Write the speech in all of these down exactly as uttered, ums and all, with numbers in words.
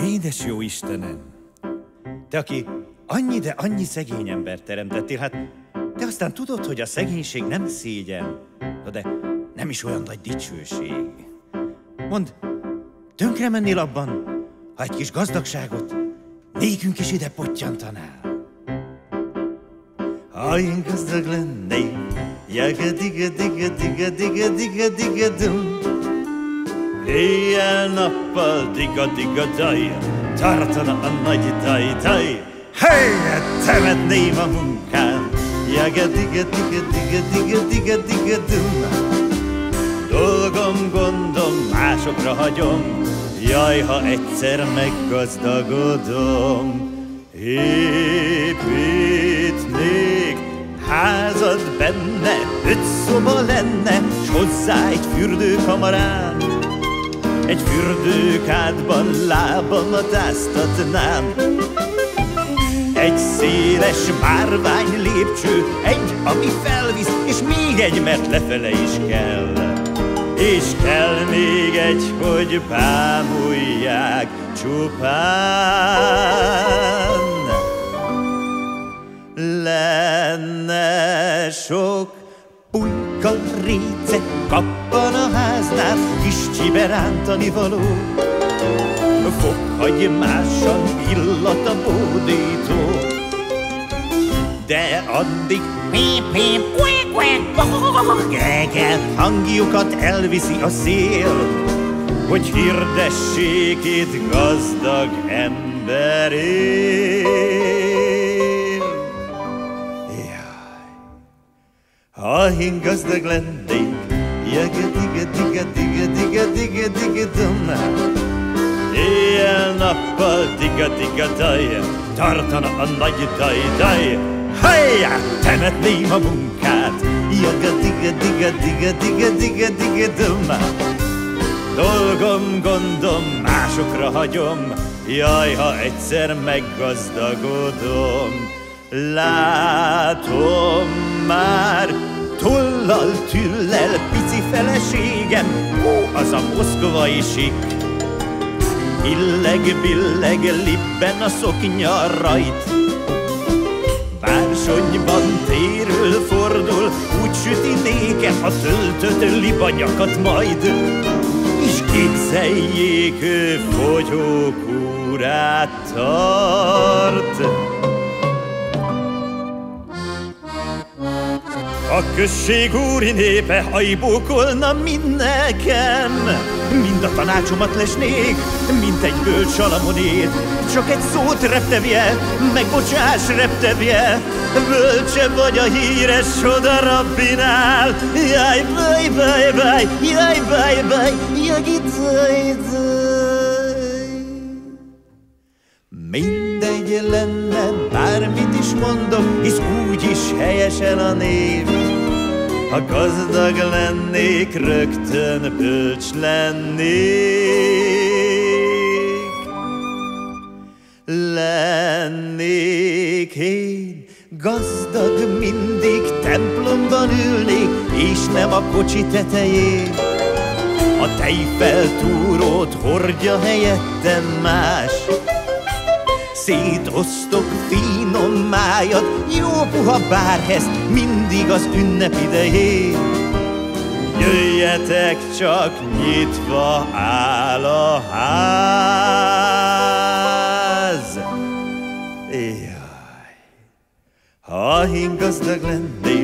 édes jó Istenem! Te, aki annyi, de annyi szegény embert teremtettél, hát te aztán tudod, hogy a szegénység nem szégyen, de nem is olyan nagy dicsőség. Mondd, tönkre mennél abban, ha egy kis gazdagságot nékünk is ide pottyantanál? Ha én gazdag lennék, jaga-diga-diga-diga-diga-diga-diga-dum, éjjel-nappal diga-diga-daj, tartana a nagy taj-taj, helyet temetném a munkám, jaga-diga-diga-diga-diga-diga-diga-dum. Dolgom, gondom, másokra hagyom, jaj, ha egyszer meggazdagodom. Építnék házad benne, öt szoba lenne, s hozzá egy fürdőkamarám. Egy fürdőkádban lábamat áztatnám. Egy széles márvány lépcső, egy, ami felvisz, és még egy, mert lefele is kell. És kell még egy, hogy bámulják csupán. Lenne sok pulyka, réce, kappan a háznál, kis csiberántani való. Fokhagymásan illat a bódító, de addig pip-pip, gegel hangjukat elviszi a szél, hogy hirdessék itt gazdag ember él. Jaj, ha én gazdag lennék, jaga-diga-diga-diga-diga-diga-diga-dum, éjjel-nappal diga-diga-daj, tartana a nagy daj-daj, hajjá, temetném a munkát, jaga-diga-diga-diga-diga-diga-diga-dum. Dolgom, gondom, másokra hagyom, jaj, ha egyszer meggazdagodom. Látom már, tollal, tüllel, pici feleségem, ó, az a moszkvai sik. Illeg-billeg, libben a szoknya rajt, bársonyban térül, fordul, úgy süti nékem a töltött libanyakat majd. És képzeljék, ő fogyókúrát tart. A község úri népe hajbókolna mind nekem, mind a tanácsomat lesnék, mint egy bölcs Salamonét. Csak egy szót reptevje, megbocsáss reptevje, bölcse vagy a híres oda rabbinál. Jaj, baj, baj, baj, jaj, baj, baj, jaj, daj, daj. Mindegy lenne, bármit is mondok, hisz úgy is helyesen a név. Ha gazdag lennék, rögtön bölcs lennék. Lennék én gazdag, mindig templomban ülnék, és nem a kocsi tetején. A tejfeltúrót hordja helyettem más. Szétosztok finom májat, jó puha bárhez, mindig az ünnep idején. Jöjjetek, csak nyitva áll a ház. Jaj, ha én gazdag lennék,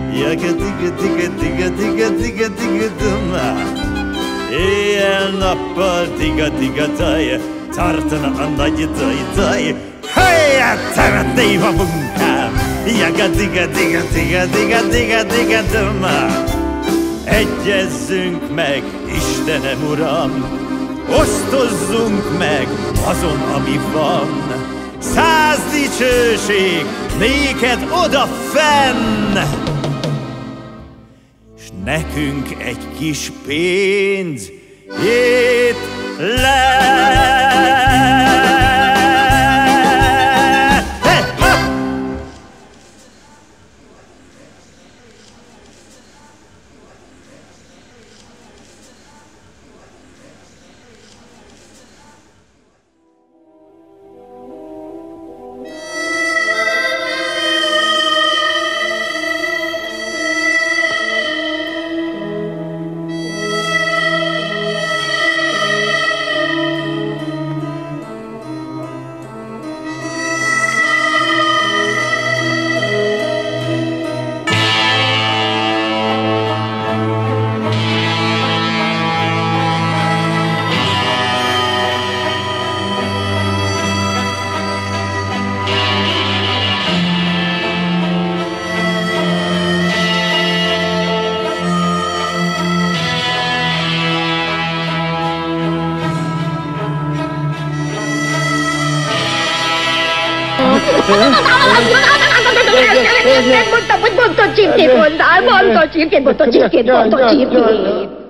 jaga-diga-diga-diga-diga-diga-diga-dum, éjjel-nappal diga-diga-daj, tartana a nagy daj-daj, hajjá, temetném a munkám, jaga-diga-diga-diga-diga-diga-diga-dum. Egyezzünk meg, Istenem Uram, osztozzunk meg azon, ami van. Száz dicsőség néked odafenn, s nekünk egy kis pénz itt lesz. Mondtam, hogy mondta csirkét mondál, mondta csirkét, mondta csirkét, mondta csirkét.